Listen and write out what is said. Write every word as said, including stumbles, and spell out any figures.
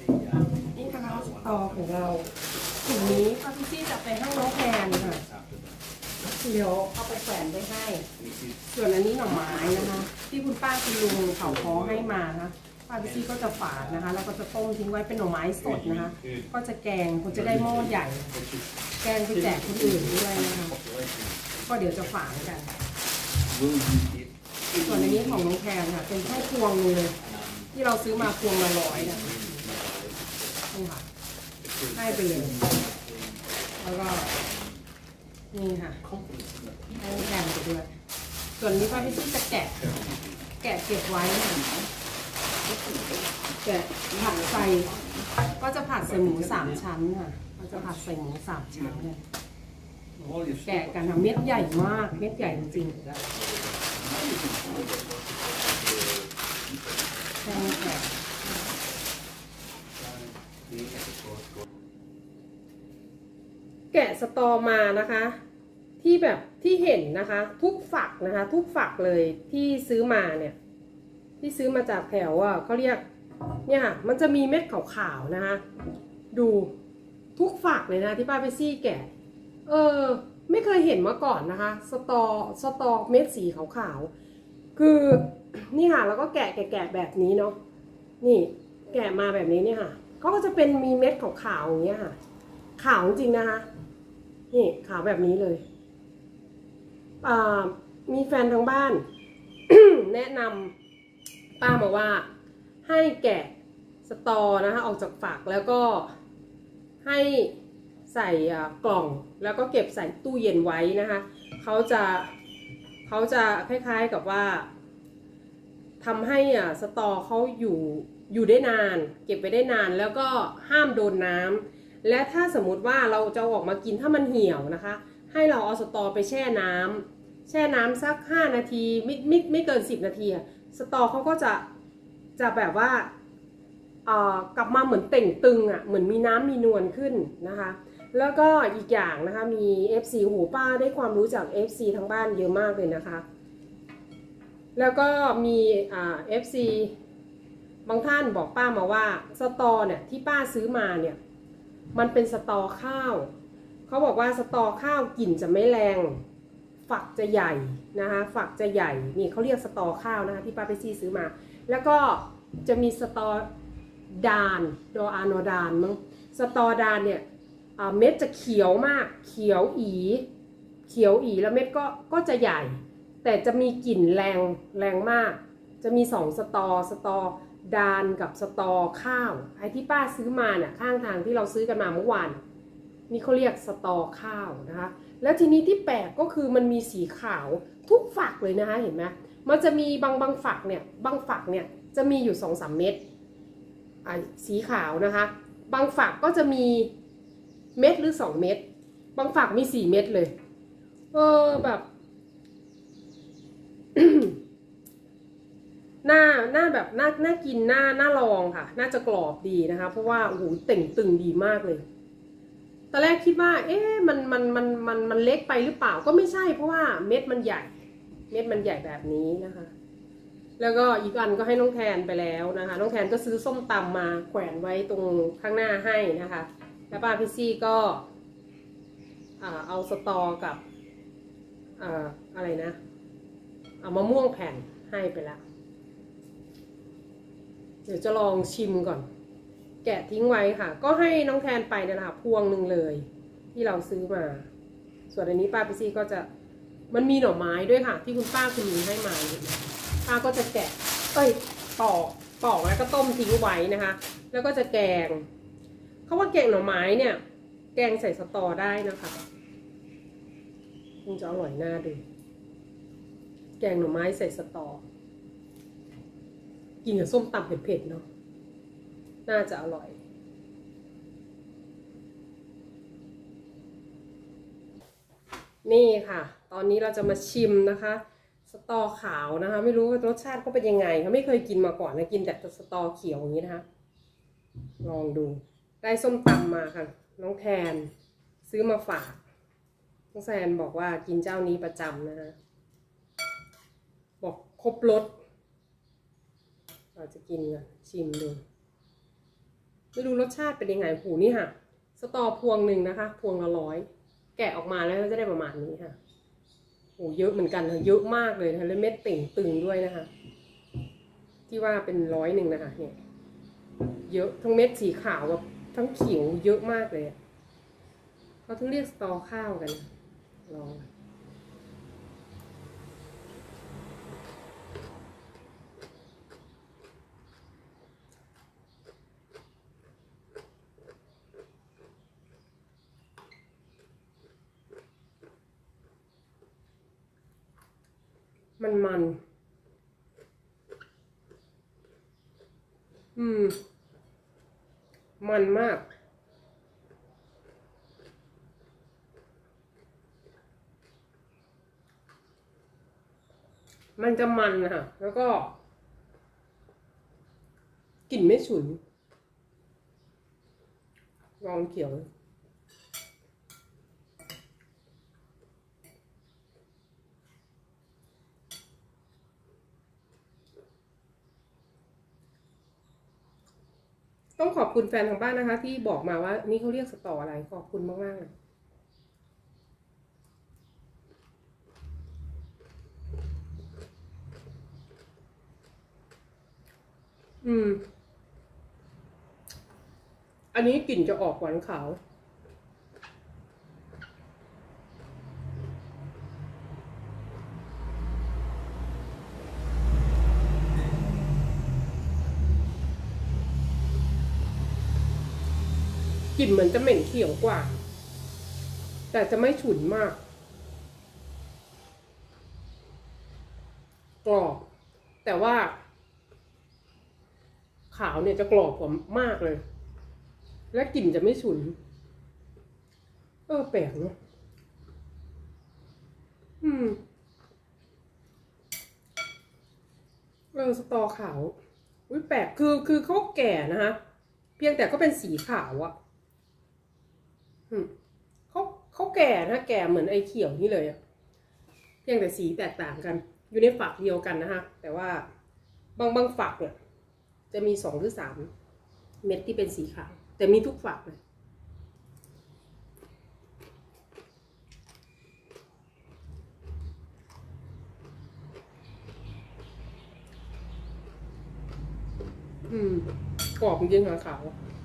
นี่นะคะสตอของเราถุงนี้ป้าพิซี่จะไปให้น้องแพนค่ะเดี๋ยวเอาไปแขวนไว้ให้ส่วนอันนี้หน่อไม้นะคะที่คุณป้าคุณลุงเผาค้อให้มานะคะป้าพิซี่ก็จะฝาดนะคะแล้วก็จะต้มทิ้งไว้เป็นหน่อไม้สดนะคะก็จะแกงคุณจะได้หม้อใหญ่แกงไปแจกคนอื่นด้วยนะคะก็เดี๋ยวจะฝานกันส่วนอันนี้ของน้องแพนค่ะเป็นแค่พวงเลยที่เราซื้อมาพวงละร้อยนะนี่ค่ะให้ไปเลยแล้วก็นี่ค่ะให้แพนไปด้วยส่วนนี้ป้าพี่ซี่จะแกะแกะเก็บไว้แกะผัดใส่ก็จะผัดใส่หมูสามชั้นค่ะก็จะผัดใส่หมูสามชั้นเลยแกะกันค่ะเม็ดใหญ่มากเม็ดใหญ่จริงๆแค่แกะแกะสตอมานะคะที่แบบที่เห็นนะคะทุกฝักนะคะทุกฝักเลยที่ซื้อมาเนี่ยที่ซื้อมาจากแถวอ่ะเขาเรียกเนี่ยค่ะมันจะมีเม็ดขาวๆนะคะดูทุกฝักเลยนะที่ป้าไปซี่แกะเออไม่เคยเห็นมาก่อนนะคะสตอสตอเม็ดสีขาวๆคือนี่ค่ะแล้วก็แกะแกะแบบนี้เนาะนี่แกะมาแบบนี้เนี่ยค่ะเขาก็จะเป็นมีเม็ดขาวๆอย่างเงี้ยค่ะขาวจริงนะคะนี่ขาวแบบนี้เลยมีแฟนทางบ้าน แนะนำป้ามาว่าให้แกะสตอนะคะออกจากฝักแล้วก็ให้ใส่กล่องแล้วก็เก็บใส่ตู้เย็นไว้นะคะเขาจะเขาจะคล้ายๆกับว่าทำให้อ่ะสตอเขาอยู่อยู่ได้นานเก็บไปได้นานแล้วก็ห้ามโดนน้ำและถ้าสมมุติว่าเราจะออกมากินถ้ามันเหี่ยวนะคะให้เราเอาสตอไปแช่น้ำแช่น้ำสักห้านาทีไม่ไม่ไม่เกินสิบนาทีสตอเขาก็จะจะแบบว่าเอ่อกลับมาเหมือนเต่งตึงอ่ะเหมือนมีน้ำมีนวลขึ้นนะคะแล้วก็อีกอย่างนะคะมี เอฟ ซี หูป้าได้ความรู้จาก เอฟ ซี ทั้งบ้านเยอะมากเลยนะคะแล้วก็มีอ่า เอฟ ซี บางท่านบอกป้ามาว่าสตอเนี่ยที่ป้าซื้อมาเนี่ยมันเป็นสตอข้าวเขาบอกว่าสตอข้าวกลิ่นจะไม่แรงฝักจะใหญ่นะคะฝักจะใหญ่นี่เขาเรียกสตอข้าวนะคะที่ป้าไปซีซื้อมาแล้วก็จะมีสตอดานดออาโนดานมั้งสตอดานเนี่ยเม็ดจะเขียวมากเขียวอีเขียวอีแล้วเม็ดก็ก็จะใหญ่แต่จะมีกลิ่นแรงแรงมากจะมีสองสตอสตอดานกับสตอข้าวไอ้ที่ป้าซื้อมาเนี่ยข้างทางที่เราซื้อกันมาเมื่อวานนี่เขาเรียกสตอข้าวนะคะแล้วทีนี้ที่แปลกก็คือมันมีสีขาวทุกฝักเลยนะคะเห็นไหมมันจะมีบางบางฝักเนี่ยบางฝักเนี่ยจะมีอยู่สองสามเม็ดอ่าสีขาวนะคะบางฝักก็จะมีเม็ดหรือสองเม็ดบางฝักมีสี่เม็ดเลยเออแบบหน้าหน้าแบบน่าน่ากินหน้าหน้าลองค่ะน่าจะกรอบดีนะคะเพราะว่าโอ้โหเต่งตึงดีมากเลยตอนแรกคิดว่าเอ๊ะมันมันมันมันมันเล็กไปหรือเปล่าก็ไม่ใช่เพราะว่าเม็ดมันใหญ่เม็ดมันใหญ่แบบนี้นะคะแล้วก็อีกอันก็ให้น้องแทนไปแล้วนะคะน้องแทนก็ซื้อส้มตำมาแขวนไว้ตรงข้างหน้าให้นะคะแล้วป้าพี่ซี่ก็เอาสตอกับอะไรนะเอามะม่วงแผ่นให้ไปแล้วเดี๋ยวจะลองชิมก่อนแกะทิ้งไว้ค่ะก็ให้น้องแทนไปนะคะพวงหนึ่งเลยที่เราซื้อมาส่วนอันนี้ป้าพี่ซี่ก็จะมันมีหน่อไม้ด้วยค่ะที่คุณป้าคุณลุงให้มาป้าก็จะแกะเอ้ยปอกปอกแล้วก็ต้มทิ้งไว้นะคะแล้วก็จะแกงเขาว่าแกงหน่อไม้เนี่ยแกงใส่สตอได้นะคะคงจะอร่อยน่าดูแกงหน่อไม้ใส่สตอกินกับส้มตำเผ็ดๆเนาะน่าจะอร่อยนี่ค่ะตอนนี้เราจะมาชิมนะคะสตอขาวนะคะไม่รู้ว่ารสชาติเขาเป็นยังไงเขาไม่เคยกินมาก่อนนะกินแต่สตอเขียวอย่างนี้นะคะลองดูได้ส้มตำมาค่ะน้องแทนซื้อมาฝากน้องแทนบอกว่ากินเจ้านี้ประจำนะคะบอกครบรสเราจะกินกันชิมดูไม่รู้รสชาติเป็นยังไงผูนี่ค่ะสตอพวงหนึ่งนะคะพวงละร้อยแกะออกมาแล้วจะได้ประมาณนี้ค่ะโอ้เยอะเหมือนกันค่ะเยอะมากเลยค่ะแล้วเม็ดติ่งตึงด้วยนะคะที่ว่าเป็นร้อยหนึ่งนะคะเนี่ยเยอะทั้งเม็ดสีขาวแบบทั้งเขียวเยอะมากเลยเขาถึงเรียกสตอข้าวกันลองมันมันอืมมันมากมันจะมันค่ะแล้วก็กลิ่นไม่ฉุนลองเขียวต้องขอบคุณแฟนทางบ้านนะคะที่บอกมาว่านี่เขาเรียกสตออะไรขอบคุณมากๆเลยอืมอันนี้กลิ่นจะออกหวานขาวกลิ่นเหมือนจะเหม็นเขียวกว่าแต่จะไม่ฉุนมากกรอบแต่ว่าขาวเนี่ยจะกรอบกว่ามากเลยและกลิ่นจะไม่ฉุนเออแปลกเนาะอืมเออสตอขาวอุ้ยแปลกคือคือเขาแก่นะคะเพียงแต่ก็เป็นสีขาวอะอืมเขาเขาแก่นะแก่เหมือนไอ้เขียวนี่เลยอะเพียงแต่สีแตกต่างกันอยู่ในฝักเดียวกันนะคะแต่ว่าบางบางฝักเนี่ยจะมีสองหรือสามเม็ดที่เป็นสีขาวแต่มีทุกฝักเลยอืมกรอบจริงๆค่ะขาว